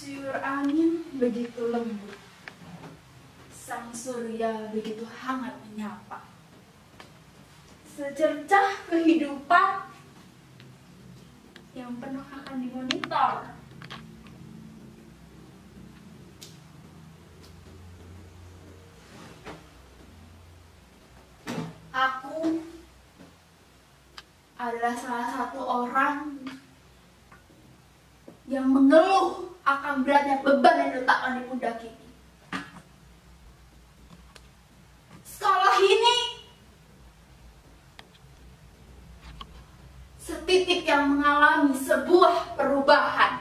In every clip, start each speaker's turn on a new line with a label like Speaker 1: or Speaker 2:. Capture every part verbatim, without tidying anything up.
Speaker 1: Siur angin begitu lembut, sang surya begitu hangat menyapa. Secercah kehidupan yang penuh akan dimonitor. Aku adalah salah satu orang yang mengeluh akan beratnya beban yang diletakkan di pundak ini. Sekolah ini setitik yang mengalami sebuah perubahan.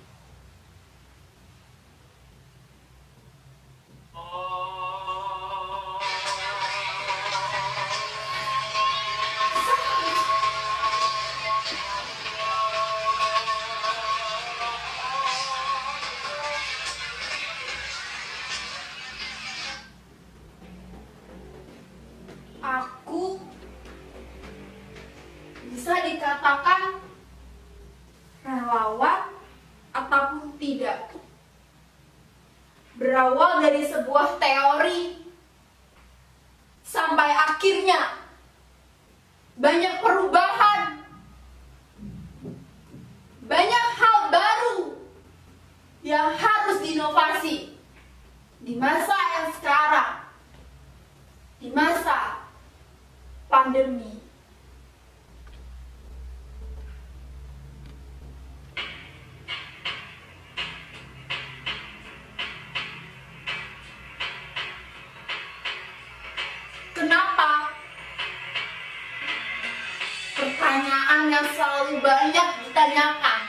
Speaker 1: Aku bisa dikatakan relawan ataupun tidak. Berawal dari sebuah teori sampai akhirnya banyak perubahan, banyak hal baru yang harus diinovasi di masa yang sekarang, di masa pandemi. Kenapa? Pertanyaan yang selalu banyak ditanyakan.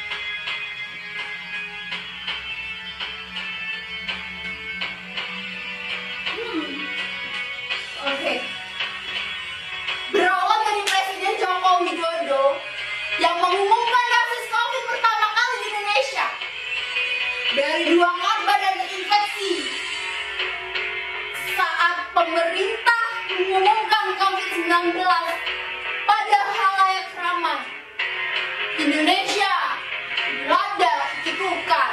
Speaker 1: Hmm. Oke. Okay. Berawal dari Presiden Joko Widodo yang mengumumkan kasus COVID pertama kali di Indonesia. Dari dua korban yang terinfeksi. Saat pemerintah mengumumkan COVID sembilan belas pada halayak ramai, Indonesia dilanda kecikukan.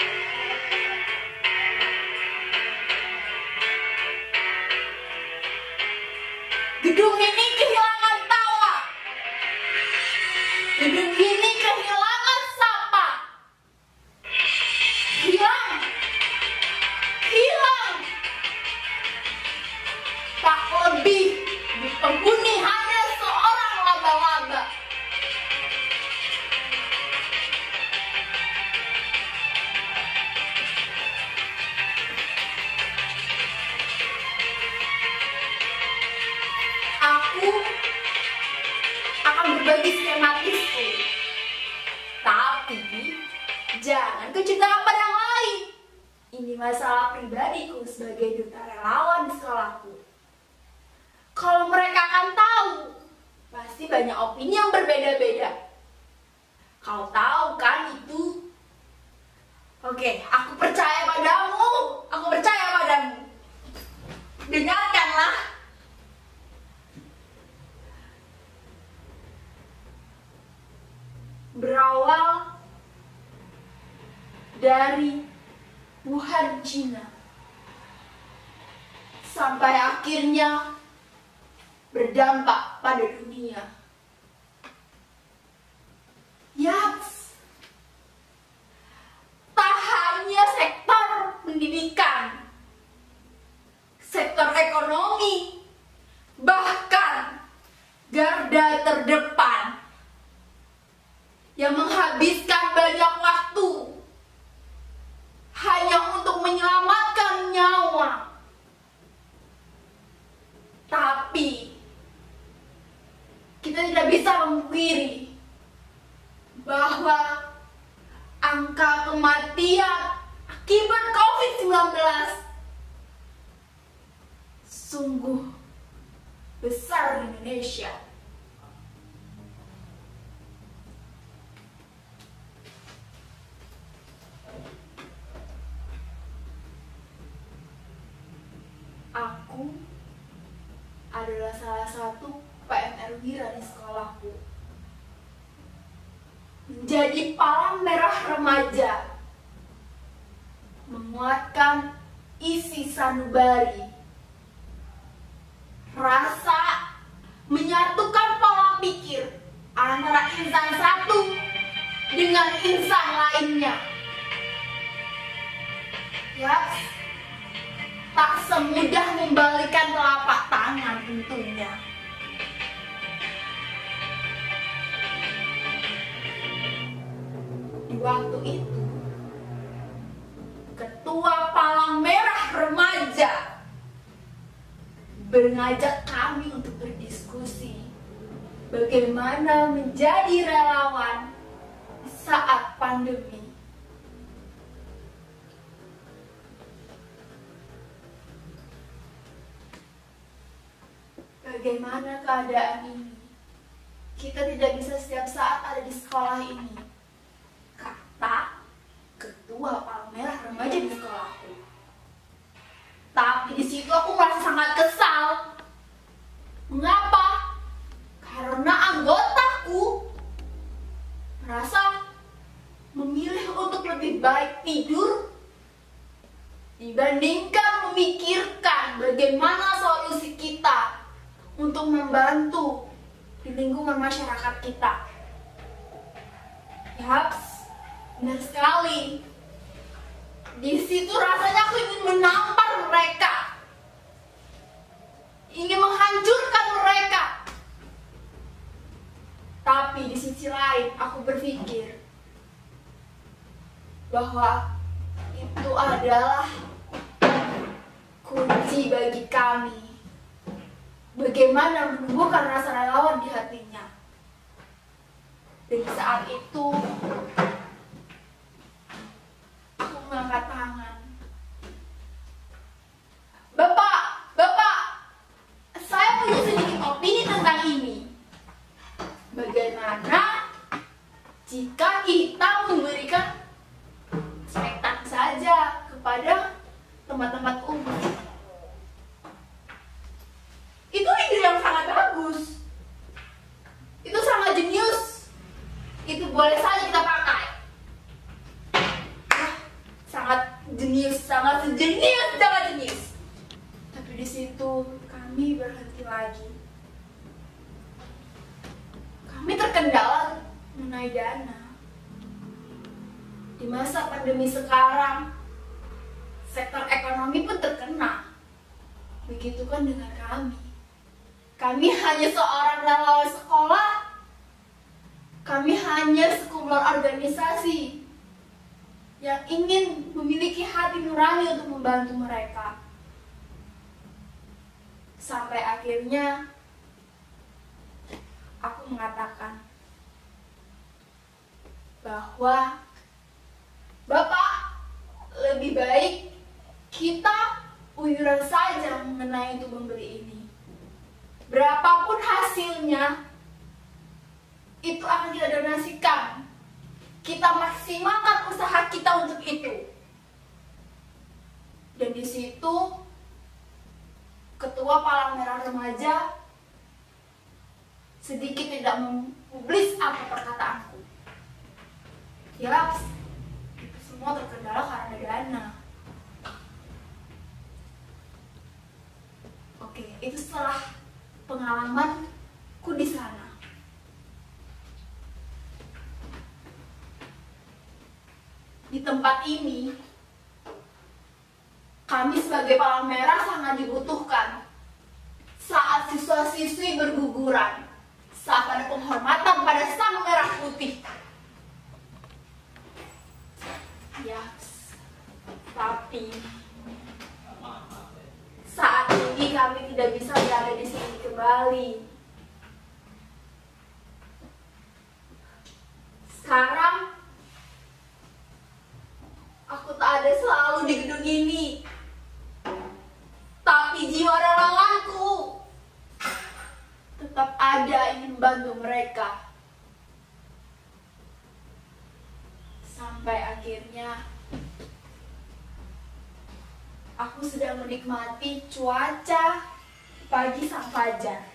Speaker 1: Gedung ini kehilangan tawa. Gedung ini kehilangan sapa. Hilang. Hilang. Tak lebih dipenghuni hanya seorang laba-laba. Aku akan berbagi skematisku, tapi jangan kecerdasan pada yang lain. Ini masalah pribadiku sebagai duta relawan di sekolahku. Kalau mereka akan tahu, pasti banyak opini yang berbeda-beda. Kau tahu kan itu? Oke, aku percaya padamu. Aku percaya padamu. Dengarkanlah. Berawal dari Wuhan, Cina, sampai akhirnya berdampak pada dunia. Yaps, tak hanya sektor pendidikan, sektor ekonomi, bahkan garda terdepan yang menghabiskan banyak waktu hanya untuk menyelamatkan nyawa. Tapi kita tidak bisa memungkiri bahwa angka kematian akibat COVID sembilan belas sungguh besar di Indonesia. Aku adalah salah satu P M R Wira di sekolahku. Menjadi palang merah remaja menguatkan isi sanubari. Rasa menyatukan pola pikir antara insan satu dengan insan lainnya. Ya, tak semudah membalikan telapak tangan tentunya. Di waktu itu, Ketua Palang Merah Remaja mengajak kami untuk berdiskusi bagaimana menjadi relawan saat pandemi. Bagaimana keadaan ini? Kita tidak bisa setiap saat ada di sekolah ini, kata Ketua Palang Merah Remaja di sekolahku. Tapi di situ aku merasa sangat kesal. Mengapa? Karena anggotaku merasa memilih untuk lebih baik tidur dibandingkan memikirkan bagaimana solusi kita untuk membantu di lingkungan masyarakat kita. Yaps, benar sekali. Di situ rasanya aku ingin menampar mereka, ingin menghancurkan mereka. Tapi di sisi lain aku berpikir bahwa itu adalah kunci bagi kami bagaimana menumbuhkan rasa relawan di hatinya. Dan saat itu aku mengangkat tangan. Bapak, Bapak, saya punya sedikit opini tentang ini. Bagaimana jika kita memberikan spektak saja kepada tempat-tempat umum? Itu ide yang sangat bagus. Itu sangat jenius. Itu boleh saja kita pakai. Wah, sangat jenius, sangat jenius, sangat jenius. Tapi di situ kami berhenti lagi. Kami terkendala mengenai dana. Di masa pandemi sekarang, sektor ekonomi pun terkena. Begitu kan dengan kami. Kami hanya seorang relawan sekolah. Kami hanya sekumpulan organisasi yang ingin memiliki hati nurani untuk membantu mereka. Sampai akhirnya aku mengatakan bahwa Bapak, lebih baik kita uyuran saja mengenai untuk membeli ini. Berapapun hasilnya, itu akan kita donasikan. Kita maksimalkan usaha kita untuk itu. Dan di situ Ketua Palang Merah Remaja sedikit tidak mempublis apa perkataanku. Yaps, itu semua terkendala karena dana. Oke, itu setelah pengalamanku di sana. Di tempat ini, kami sebagai Palang Merah sangat dibutuhkan saat siswa-siswi berguguran, saat ada penghormatan pada Sang Merah Putih. Ya, tapi saat ini kami tidak bisa berada di sini kembali. Sekarang aku tak ada selalu di gedung ini, tapi jiwa relawanku tetap ada ingin membantu mereka. Sampai akhirnya aku sedang menikmati cuaca pagi sang fajar.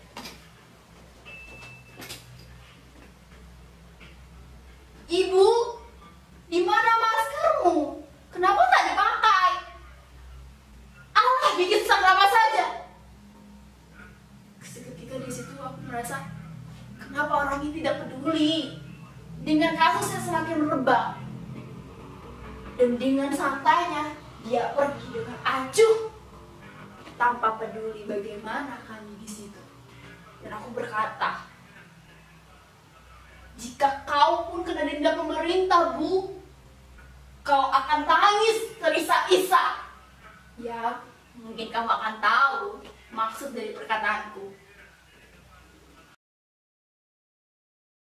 Speaker 1: Ibu, di mana maskermu? Kenapa tak dipakai? merasa kenapa orang ini tidak peduli dengan kasus yang semakin merebak. Dan dengan santainya dia pergi dengan acuh tanpa peduli bagaimana kami di situ. Dan aku berkata, jika kau pun kena denda pemerintah, Bu, kau akan tangis terisak-isak. Ya, mungkin kamu akan tahu maksud dari perkataanku.